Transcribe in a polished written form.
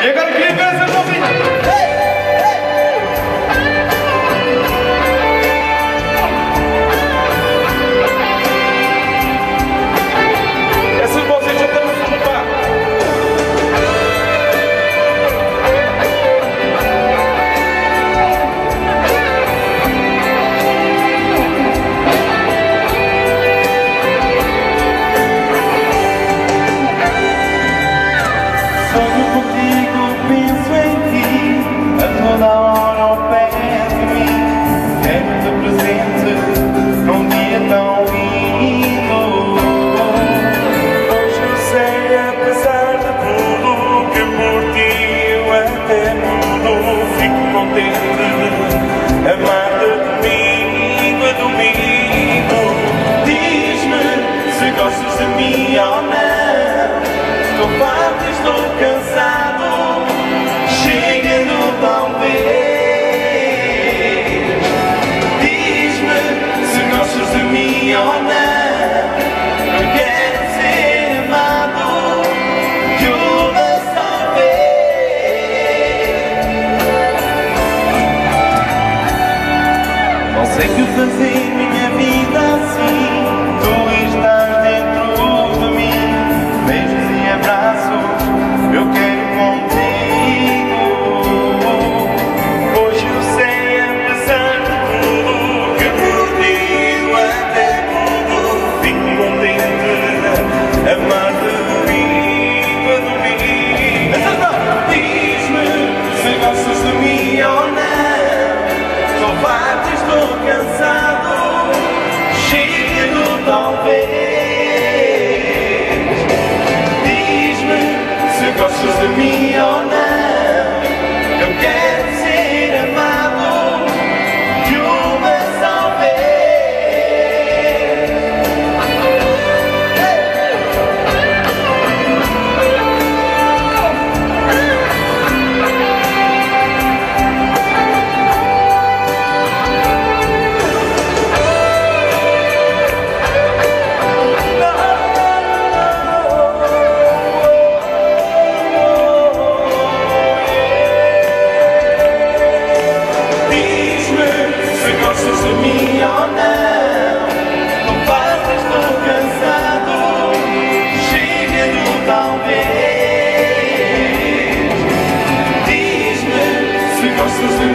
E agora queria ver essa mãozinha. Sei que fazer minha vida assim, tu estás dentro de mim. Beijos e abraços, eu quero contigo. Hoje eu sei, apesar de tudo, que por ti eu até mudo. Fico contente, amar-te domingo a domingo. Diz-me se gostas de mim ou não. Estou farto, estou cansado, chega do talvez. Diz-me se gostas de mim ou não. Eu quero ser amado de uma só vez. Gostas de